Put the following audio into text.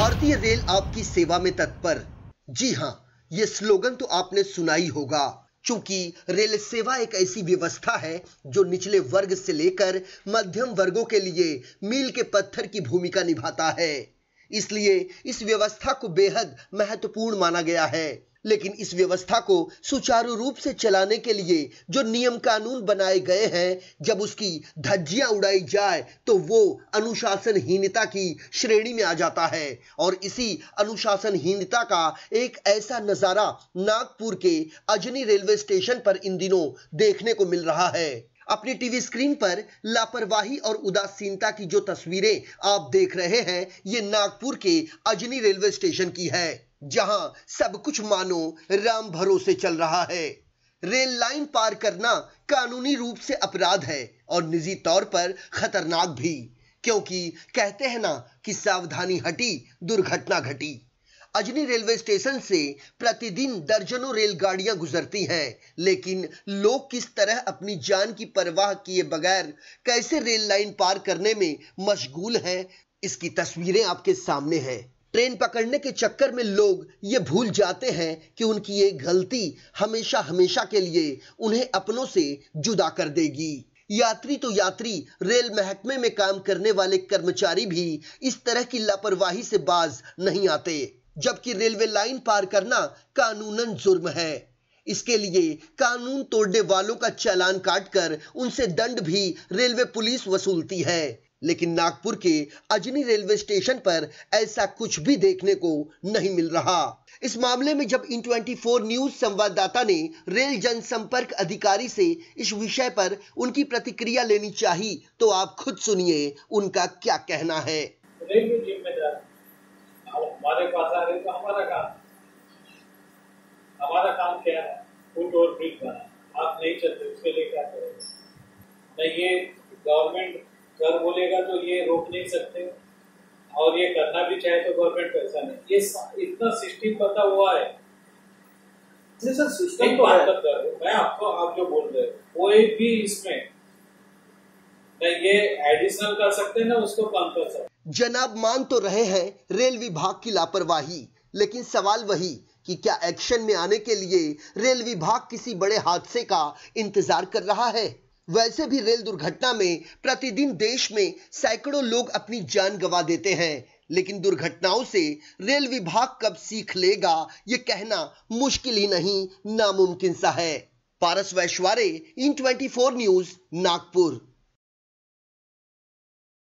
भारतीय रेल आपकी सेवा में तत्पर। जी हाँ, ये स्लोगन तो आपने सुना ही होगा, क्योंकि रेल सेवा एक ऐसी व्यवस्था है जो निचले वर्ग से लेकर मध्यम वर्गों के लिए मील के पत्थर की भूमिका निभाता है। इसलिए इस व्यवस्था को बेहद महत्वपूर्ण माना गया है। लेकिन इस व्यवस्था को सुचारू रूप से चलाने के लिए जो नियम कानून बनाए गए हैं, जब उसकी धज्जियां उड़ाई जाए तो वो अनुशासनहीनता की श्रेणी में आ जाता है। और इसी अनुशासनहीनता का एक ऐसा नजारा नागपुर के अजनी रेलवे स्टेशन पर इन दिनों देखने को मिल रहा है। अपनी टीवी स्क्रीन पर लापरवाही और उदासीनता की जो तस्वीरें आप देख रहे हैं, ये नागपुर के अजनी रेलवे स्टेशन की है, जहां सब कुछ मानो राम भरोसे चल रहा है। रेल लाइन पार करना कानूनी रूप से अपराध है और निजी तौर पर खतरनाक भी, क्योंकि कहते हैं ना कि सावधानी हटी दुर्घटना घटी। अजनी रेलवे स्टेशन से प्रतिदिन दर्जनों रेलगाड़ियां गुजरती हैं, लेकिन लोग किस तरह अपनी जान की परवाह किए बगैर कैसे रेल लाइन पार करने में मशगूल हैं, इसकी तस्वीरें आपके सामने हैं। ट्रेन पकड़ने के चक्कर में लोग ये भूल जाते हैं कि उनकी ये गलती हमेशा हमेशा के लिए उन्हें अपनों से जुदा कर देगी। यात्री तो यात्री, रेल महकमे में काम करने वाले कर्मचारी भी इस तरह की लापरवाही से बाज नहीं आते, जबकि रेलवे लाइन पार करना कानूनन जुर्म है। इसके लिए कानून तोड़ने वालों का चालान काटकर उनसे दंड भी रेलवे पुलिस वसूलती है। लेकिन नागपुर के अजनी रेलवे स्टेशन पर ऐसा कुछ भी देखने को नहीं मिल रहा। इस मामले में जब इन24 न्यूज संवाददाता ने रेल जनसंपर्क अधिकारी से इस विषय पर उनकी प्रतिक्रिया लेनी चाही, तो आप खुद सुनिए उनका क्या कहना है। रेलवे जिम्मेदार, हमारे पास आ रहे तो हमारा काम क्या है? फुट और ब्रिज बना, आप नहीं चलते उसके लिए क्या करेंगे? नहीं, ये गवर्नमेंट कर बोलेगा तो ये रोक नहीं सकते, और ये करना भी चाहे तो गवर्नमेंट पैसा नहीं। ये इतना सिस्टम पता हुआ है। सर सिस्टम तो बात करता है, मैं आपको आप जो बोल रहे हैं कोई भी इसमें नहीं, ये एडिशनल कर सकते हैं ना, उसको कम कर सकते। जनाब मान तो रहे हैं रेल विभाग की लापरवाही, लेकिन सवाल वही कि क्या एक्शन में आने के लिए रेल विभाग किसी बड़े हादसे का इंतजार कर रहा है? वैसे भी रेल दुर्घटना में प्रतिदिन देश में सैकड़ों लोग अपनी जान गंवा देते हैं, लेकिन दुर्घटनाओं से रेल विभाग कब सीख लेगा, ये कहना मुश्किल ही नहीं नामुमकिन सा है। पारस वैश्वारे, इन24 न्यूज, नागपुर।